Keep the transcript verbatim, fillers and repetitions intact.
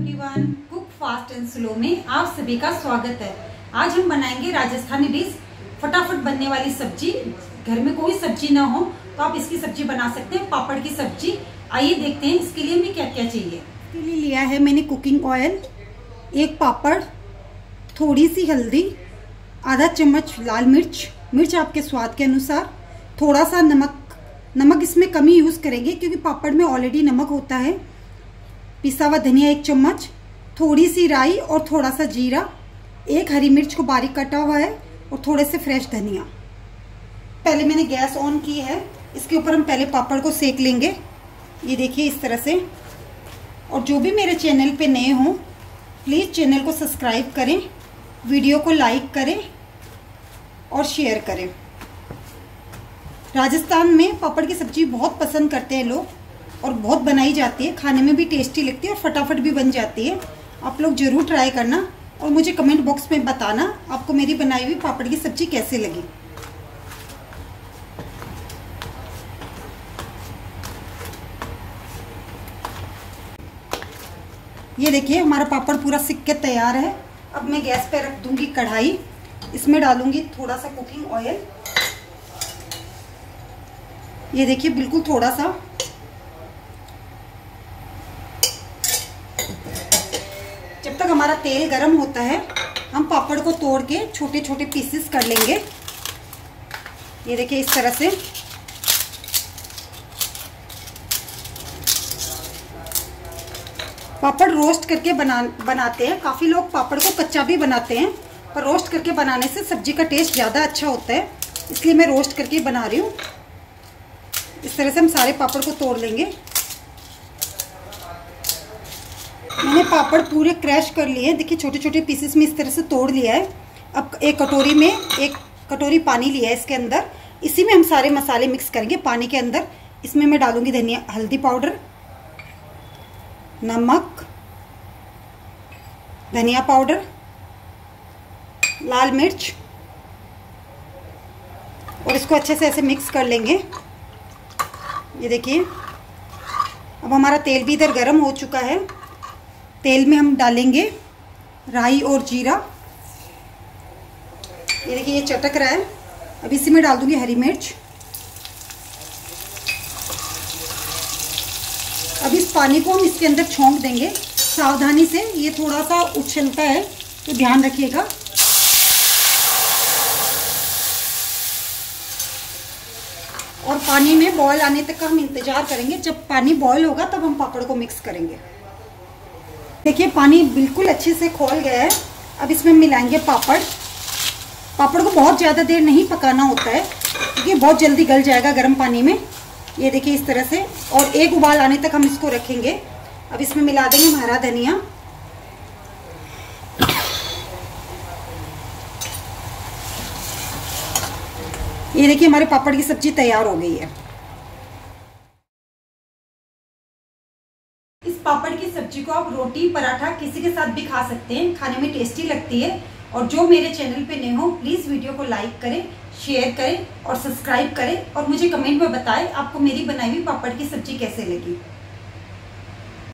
Everyone, cook fast and slow में आप सभी का स्वागत है। आज हम बनाएंगे राजस्थानी डिश, फटाफट बनने वाली सब्जी। घर में कोई सब्जी ना हो तो आप इसकी सब्जी बना सकते हैं, पापड़ की सब्जी। आइए देखते हैं इसके लिए हमें क्या क्या चाहिए। इसके लिए लिया है मैंने कुकिंग ऑयल, एक पापड़, थोड़ी सी हल्दी, आधा चम्मच लाल मिर्च, मिर्च आपके स्वाद के अनुसार, थोड़ा सा नमक। नमक इसमें कम ही यूज़ करेंगे क्योंकि पापड़ में ऑलरेडी नमक होता है। पिसा हुआ धनिया एक चम्मच, थोड़ी सी राई और थोड़ा सा जीरा, एक हरी मिर्च को बारीक कटा हुआ है और थोड़े से फ्रेश धनिया। पहले मैंने गैस ऑन की है, इसके ऊपर हम पहले पापड़ को सेक लेंगे। ये देखिए इस तरह से। और जो भी मेरे चैनल पे नए हों प्लीज़ चैनल को सब्सक्राइब करें, वीडियो को लाइक करें और शेयर करें। राजस्थान में पापड़ की सब्जी बहुत पसंद करते हैं लोग और बहुत बनाई जाती है, खाने में भी टेस्टी लगती है और फटाफट भी बन जाती है। आप लोग ज़रूर ट्राई करना और मुझे कमेंट बॉक्स में बताना आपको मेरी बनाई हुई पापड़ की सब्जी कैसे लगी। ये देखिए हमारा पापड़ पूरा सिक के तैयार है। अब मैं गैस पे रख दूंगी कढ़ाई, इसमें डालूंगी थोड़ा सा कुकिंग ऑयल। ये देखिए बिल्कुल थोड़ा सा। जब तक हमारा तेल गरम होता है हम पापड़ को तोड़ के छोटे छोटे पीसेस कर लेंगे। ये देखिए इस तरह से। पापड़ रोस्ट करके बना बनाते हैं। काफ़ी लोग पापड़ को कच्चा भी बनाते हैं, पर रोस्ट करके बनाने से सब्जी का टेस्ट ज़्यादा अच्छा होता है, इसलिए मैं रोस्ट करके बना रही हूँ। इस तरह से हम सारे पापड़ को तोड़ लेंगे। मैंने पापड़ पूरे क्रैश कर लिए हैं, देखिए छोटे छोटे पीसेस में इस तरह से तोड़ लिया है। अब एक कटोरी में एक कटोरी पानी लिया है, इसके अंदर इसी में हम सारे मसाले मिक्स करेंगे पानी के अंदर। इसमें मैं डालूंगी धनिया हल्दी पाउडर, नमक, धनिया पाउडर, लाल मिर्च और इसको अच्छे से ऐसे मिक्स कर लेंगे। ये देखिए अब हमारा तेल भी इधर गर्म हो चुका है। तेल में हम डालेंगे राई और जीरा। ये देखिए ये चटक रहा है। अब इसी में डाल दूंगी हरी मिर्च। अब इस पानी को हम इसके अंदर छोंक देंगे सावधानी से। ये थोड़ा सा उछलता है तो ध्यान रखिएगा। और पानी में बॉयल आने तक का हम इंतजार करेंगे। जब पानी बॉयल होगा तब हम पापड़ को मिक्स करेंगे। देखिए पानी बिल्कुल अच्छे से खौल गया है। अब इसमें मिलाएंगे पापड़। पापड़ को बहुत ज़्यादा देर नहीं पकाना होता है क्योंकि बहुत जल्दी गल जाएगा गर्म पानी में। ये देखिए इस तरह से। और एक उबाल आने तक हम इसको रखेंगे। अब इसमें मिला देंगे हम हरा धनिया। ये देखिए हमारे पापड़ की सब्जी तैयार हो गई है। इस पापड़ की सब्जी को आप रोटी पराठा किसी के साथ भी खा सकते हैं, खाने में टेस्टी लगती है। और जो मेरे चैनल पे नए हो प्लीज़ वीडियो को लाइक करें, शेयर करें और सब्सक्राइब करें और मुझे कमेंट में बताएं आपको मेरी बनाई हुई पापड़ की सब्जी कैसे लगी।